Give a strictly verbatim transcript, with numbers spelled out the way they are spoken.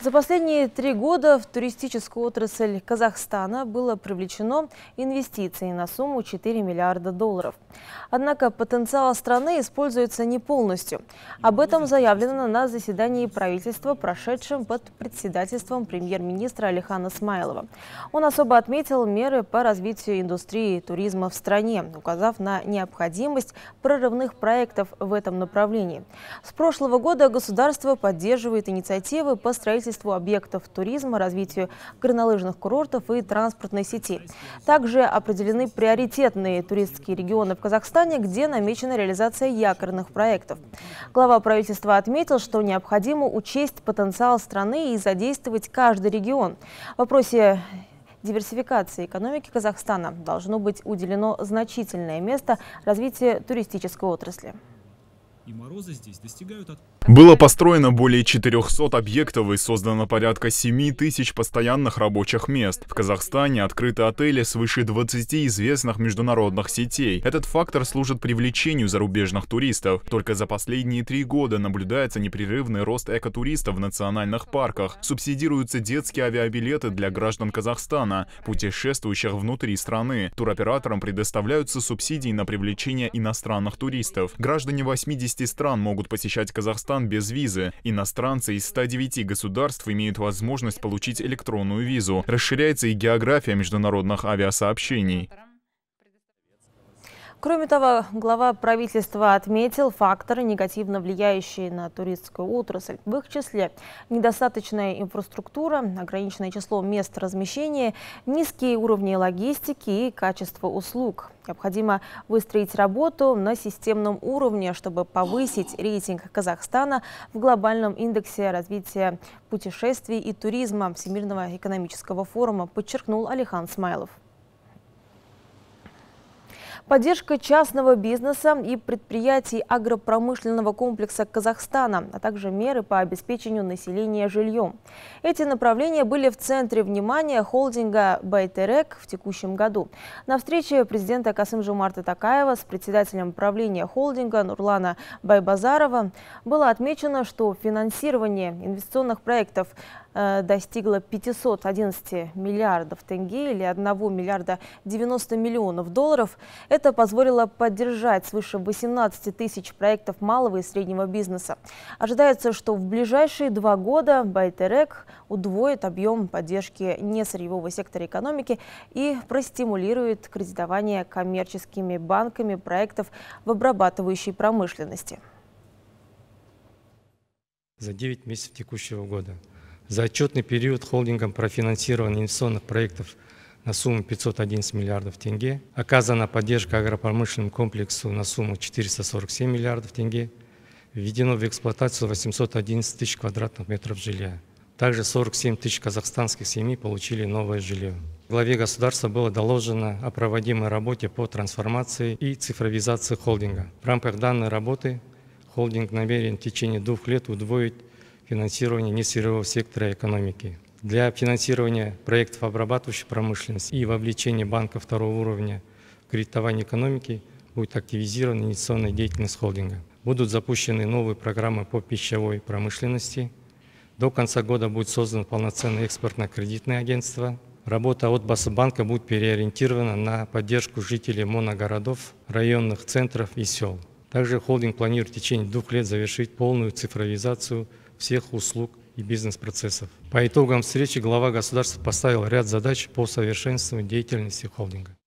За последние три года в туристическую отрасль Казахстана было привлечено инвестиций на сумму четыре миллиарда долларов. Однако потенциал страны используется не полностью. Об этом заявлено на заседании правительства, прошедшем под председательством премьер-министра Алихана Смайлова. Он особо отметил меры по развитию индустрии туризма в стране, указав на необходимость прорывных проектов в этом направлении. С прошлого года государство поддерживает инициативы по строительству объектов туризма, развитию горнолыжных курортов и транспортной сети. Также определены приоритетные туристские регионы в Казахстане, где намечена реализация якорных проектов. Глава правительства отметил, что необходимо учесть потенциал страны и задействовать каждый регион. В вопросе диверсификации экономики Казахстана должно быть уделено значительное место развитию туристической отрасли. И морозы здесь достигают от... Было построено более четырёхсот объектов и создано порядка семи тысяч постоянных рабочих мест. В Казахстане открыты отели свыше двадцати известных международных сетей. Этот фактор служит привлечению зарубежных туристов. Только за последние три года наблюдается непрерывный рост экотуристов в национальных парках. Субсидируются детские авиабилеты для граждан Казахстана, путешествующих внутри страны. Туроператорам предоставляются субсидии на привлечение иностранных туристов. Граждане восьмидесяти стран могут посещать Казахстан без визы. Иностранцы из ста девяти государств имеют возможность получить электронную визу. Расширяется и география международных авиасообщений. Кроме того, глава правительства отметил факторы, негативно влияющие на туристскую отрасль. В их числе недостаточная инфраструктура, ограниченное число мест размещения, низкие уровни логистики и качество услуг. Необходимо выстроить работу на системном уровне, чтобы повысить рейтинг Казахстана в глобальном индексе развития путешествий и туризма Всемирного экономического форума, подчеркнул Алихан Смайлов. Поддержка частного бизнеса и предприятий агропромышленного комплекса Казахстана, а также меры по обеспечению населения жильем. Эти направления были в центре внимания холдинга «Байтерек» в текущем году. На встрече президента Касым-Жомарта Токаева с председателем правления холдинга Нурлана Байбазарова было отмечено, что финансирование инвестиционных проектов достигла пятисот одиннадцати миллиардов тенге или одного миллиарда девяноста миллионов долларов. Это позволило поддержать свыше восемнадцати тысяч проектов малого и среднего бизнеса. Ожидается, что в ближайшие два года Байтерек удвоит объем поддержки несырьевого сектора экономики и простимулирует кредитование коммерческими банками проектов в обрабатывающей промышленности. За девять месяцев текущего года за отчетный период холдингом профинансировано инвестиционных проектов на сумму пятьсот одиннадцать миллиардов тенге. Оказана поддержка агропромышленному комплексу на сумму четыреста сорок семь миллиардов тенге. Введено в эксплуатацию восемьсот одиннадцать тысяч квадратных метров жилья. Также сорок семь тысяч казахстанских семей получили новое жилье. Главе государства было доложено о проводимой работе по трансформации и цифровизации холдинга. В рамках данной работы холдинг намерен в течение двух лет удвоить финансирование несырьевого сектора экономики. Для финансирования проектов обрабатывающей промышленности и вовлечения банков второго уровня в кредитование экономики будет активизирована инвестиционная деятельность холдинга. Будут запущены новые программы по пищевой промышленности. До конца года будет создано полноценное экспортно-кредитное агентство. Работа от Басбанка будет переориентирована на поддержку жителей моногородов, районных центров и сел. Также холдинг планирует в течение двух лет завершить полную цифровизацию всех услуг и бизнес-процессов. По итогам встречи глава государства поставил ряд задач по совершенствованию деятельности холдинга.